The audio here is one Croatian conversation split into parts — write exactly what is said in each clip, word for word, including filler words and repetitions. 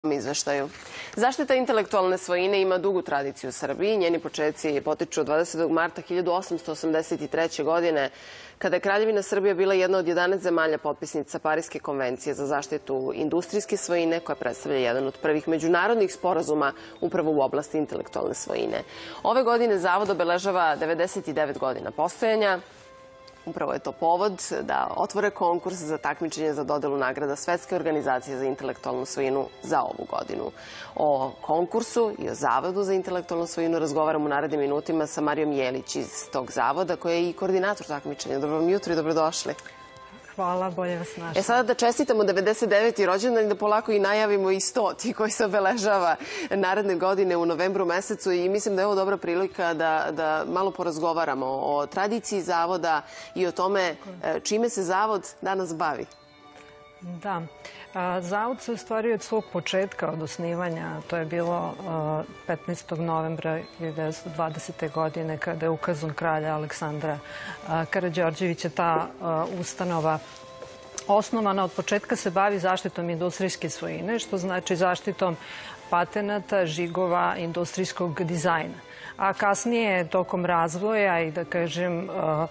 izveštaju. Zaštita intelektualne svojine ima dugu tradiciju u Srbiji. Njeni početci potiču od dvadesetog marta hiljadu osamsto osamdeset treće. godine, kada je Kraljevina Srbija bila jedna od jedanaest zemalja potpisnica Pariske konvencije za zaštitu industrijske svojine, koja predstavlja jedan od prvih međunarodnih sporazuma upravo u oblasti intelektualne svojine. Ove godine Zavod obeležava devedeset devet godina postojanja. Upravo je to povod da otvore konkurs za takmičenje za dodelu nagrada Svetske organizacije za intelektualnu svojinu za ovu godinu. O konkursu i o Zavodu za intelektualnu svojinu razgovaram u narednim minutima sa Marijom Jelić iz tog zavoda, koja je i koordinator takmičenja. Dobro vam jutro i dobrodošli. Hvala, bolje vas našli. E sada da čestitamo devedeset deveti rođendan i da polako i najavimo i stoti koji se obeležava naredne godine u novembru mesecu, i mislim da je ovo dobra prilika da, da malo porazgovaramo o tradiciji Zavoda i o tome čime se Zavod danas bavi. Da. Zavod se ostvario od svog početka, od osnivanja. To je bilo petnaestog novembra hiljadu devetsto dvadesete. godine, kada je ukazom kralja Aleksandra Karađorđevića ta ustanova osnovana. Od početka se bavi zaštitom industrijske svojine, što znači zaštitom patenata, žigova, industrijskog dizajna. A kasnije, tokom razvoja i da kažem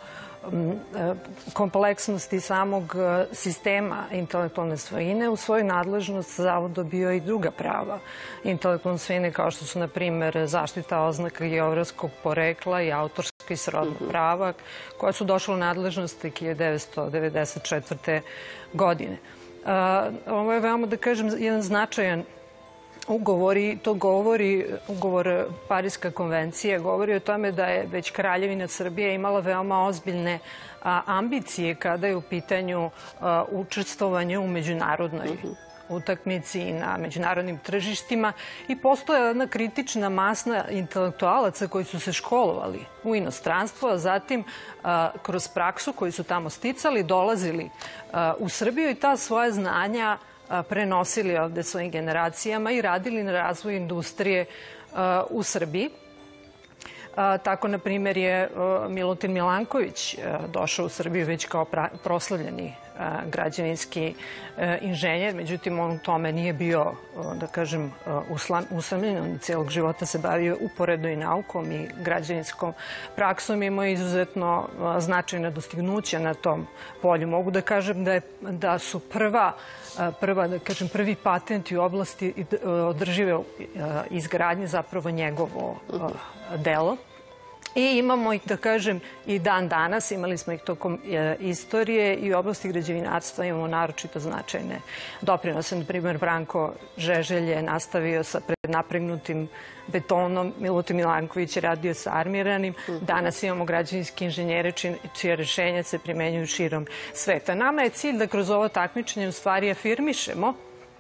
kompleksnosti samog sistema intelektualne svojine, u svoju nadležnost Zavod dobio i druga prava intelektualne svojine, kao što su, na primjer, zaštita oznaka geografskog porekla i autorska i srodna prava, koja su došla u nadležnost hiljadu devetsto devedeset četvrte. godine. Ovo je veoma, da kažem, jedan značajan ugovor, i to govori, ugovor Pariska konvencija, govori o tome da je već Kraljevina Srbije imala veoma ozbiljne ambicije kada je u pitanju učestvovanje u međunarodnoj utakmici i na međunarodnim tržištima, i postoje jedna kritična masa intelektualaca koji su se školovali u inostranstvu, a zatim kroz praksu koju su tamo sticali dolazili u Srbiju i ta svoja znanja prenosili ovde svojim generacijama i radili na razvoju industrije u Srbiji. Tako, na primjer, je Milutin Milanković došao u Srbiju već kao proslavljeni građevinski inženjer. Međutim, on u tome nije bio, da kažem, usamljen. On cijelog života se bavio uporedo i naukom i građevinskom praksom. Imao je izuzetno značajna dostignuća na tom polju. Mogu da kažem da, je, da su prva, prva, da kažem, prvi patenti u oblasti održive izgradnje zapravo njegovo delo. I imamo ih, da kažem, i dan danas, imali smo ih tokom istorije, i u oblasti građevinarstva imamo naročito značajne doprinose. Na primjer, Branko Žeželj je nastavio sa prednapregnutim betonom, Milutin Milanković je radio sa armiranim. Danas imamo građevinske inženjere čije rešenja se primenjuju širom sveta. Nama je cilj da kroz ovo takmičenje u stvari afirmišemo,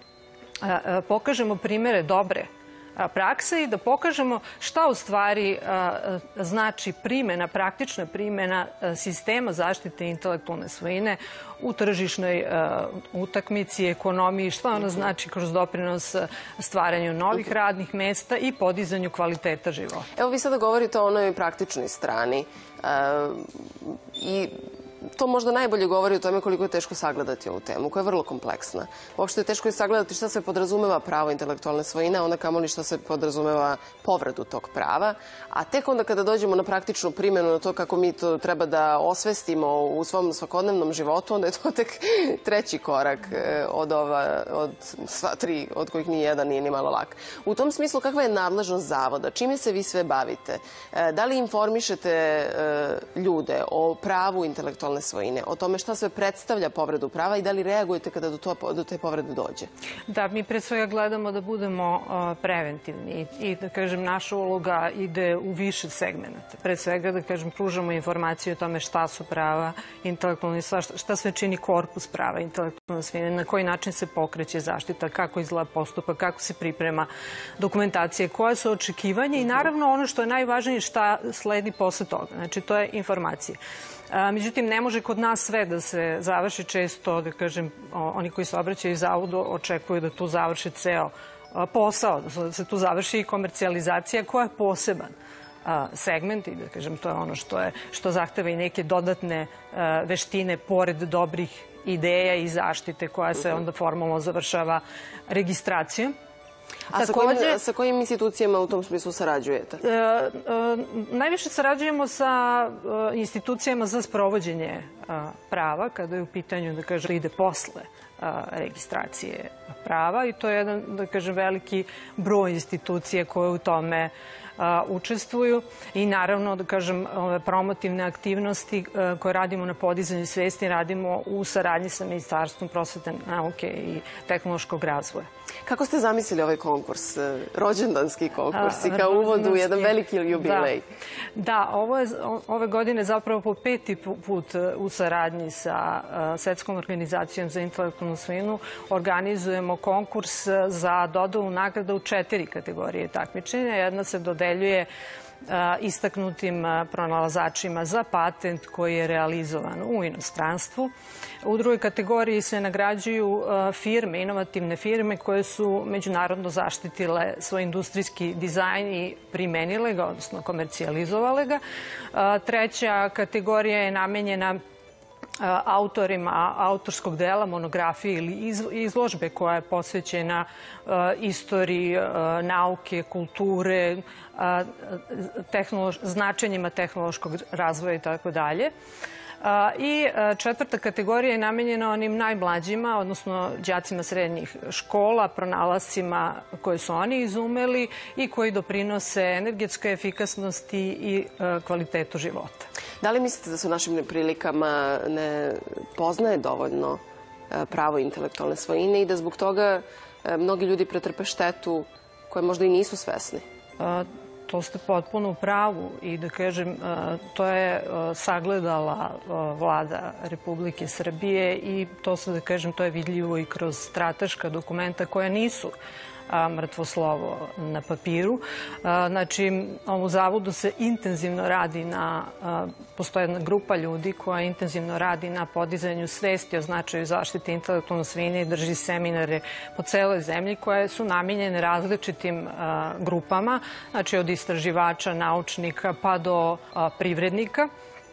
pokažemo primere dobre prakse i da pokažemo šta u stvari znači primjena, praktična primjena sistema zaštite intelektualne svojine u tržišnoj utakmici, ekonomiji, šta ona znači kroz doprinos stvaranju novih radnih mesta i podizanju kvaliteta života. Evo, vi sada govorite o onoj praktičnoj strani i to možda najbolje govori o tome koliko je teško sagledati ovu temu, koja je vrlo kompleksna. Uopšte je teško je sagledati šta se podrazumeva pravo intelektualne svojine, a onda kamoli šta se podrazumeva povredu tog prava. A tek onda kada dođemo na praktičnu primjenu, na to kako mi to treba da osvestimo u svom svakodnevnom životu, onda je to tek treći korak od ova, od sva tri, od kojih ni jedan nije ni malo lak. U tom smislu, kakva je nadležnost Zavoda? Čime se vi sve bavite? Da li informišete ljude o pravu intelektualne svojine, o tome šta sve predstavlja povredu prava i da li reagujete kada do, to, do te povrede dođe? Da, mi pre svega gledamo da budemo uh, preventivni i, da kažem, naša uloga ide u više segmenata. Pre svega, da kažem, pružamo informaciju o tome šta su prava intelektualne svojine, šta, šta sve čini korpus prava intelektualne svojine, na koji način se pokreće zaštita, kako izgleda postupak, kako se priprema dokumentacija, koje su očekivanje i naravno ono što je najvažnije šta sledi posle toga. Znači, to je informacija. Međutim, ne može kod nas sve da se završi. Često, da kažem, oni koji se obraćaju Zavodu očekuju da tu završi ceo posao, da se tu završi i komercijalizacija, koja je poseban segment i, da kažem, to je ono što, je, što zahteva i neke dodatne veštine pored dobrih ideja i zaštite koja se onda formalno završava registracijom. A sa kojim institucijama u tom smislu sarađujete? Najviše sarađujemo sa institucijama za sprovođenje prava, kada je u pitanju, da kažem, ide posle registracije prava i to je jedan, da kažem, veliki broj institucija koje u tome učestvuju i naravno, da kažem, ove promotivne aktivnosti koje radimo na podizanju svesti radimo u saradnji sa Ministarstvom prosvete, nauke i tehnološkog razvoja. Kako ste zamislili ovaj konkurs, rođendanski konkurs i kao uvod u jedan veliki jubilej? Da, ove godine zapravo po peti put u saradnji sa Svetskom organizacijom za intelektualnu svojinu organizujemo konkurs za dodelu nagrada u četiri kategorije takmičenja. Jedna se dodeljuje istaknutim pronalazačima za patent koji je realizovan u inostranstvu. U drugoj kategoriji se nagrađuju firme, inovativne firme koje su međunarodno zaštitile svoj industrijski dizajn i primenile ga, odnosno komercijalizovale ga. Treća kategorija je namenjena autorima autorskog dela, monografije ili izložbe koja je posvećena istoriji, nauke, kulture, značenjima tehnološkog razvoja i tako dalje. I četvrta kategorija je namenjena onim najmlađima, odnosno đacima srednjih škola, pronalascima koje su oni izumeli i koji doprinose energetskoj efikasnosti i kvalitetu života. Da li mislite da se u našim neprilikama ne poznaje dovoljno pravo intelektualne svojine i da zbog toga mnogi ljudi pretrpe štetu koje možda i nisu svesni? To ste potpuno u pravu i da kažem, to je sagledala vlada Republike Srbije i to se, da kažem, to je vidljivo i kroz strateška dokumenta koja nisu mrtvo slovo na papiru. Znači, u Zavodu se intenzivno radi na, postoje jedna grupa ljudi koja intenzivno radi na podizanju svesti o značaju zaštite intelektualne svojine i drži seminare po celoj zemlji koje su namenjene različitim grupama, znači od istraživača, naučnika pa do privrednika.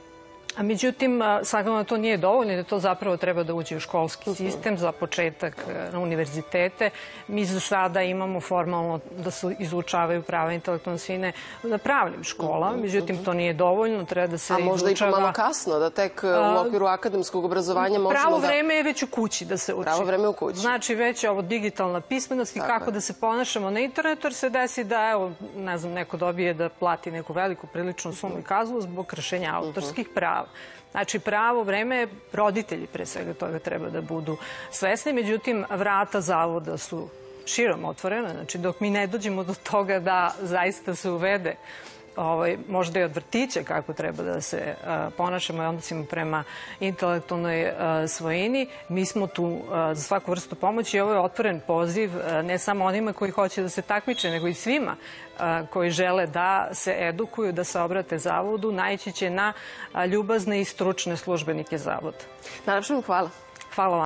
Međutim, sagledano to nije dovoljno i da to zapravo treba da uđe u školski sistem, za početak na univerzitete. Mi za sada imamo formalno da se izučavaju prava intelektualne svojine na pravnim školama, međutim to nije dovoljno, treba da se izučava... A možda i pomalo kasno, da tek u okviru akademskog obrazovanja možemo da... Pravo vreme je već u kući da se uči. Pravo vreme u kući. Znači već je ovo digitalna pismenost i kako da se ponašamo na internetu, jer se desi da, evo, ne znam, neko dobije da plati neku veliku priličnu sumu i kaznu zbog kršenja autorskih prava. Znači, pravo vreme, roditelji pre svega toga treba da budu svesni, međutim, vrata Zavoda su širom otvorena, znači dok mi ne dođemo do toga da zaista se uvede možda i od vrtića kako treba da se ponašamo i odnosimo prema intelektualnoj svojini. Mi smo tu za svaku vrstu pomoći i ovo je otvoren poziv ne samo onima koji hoće da se takmiče, nego i svima koji žele da se edukuju, da se obrate Zavodu, naići će na ljubazne i stručne službenike Zavoda. Najlepše vam hvala. Hvala vam.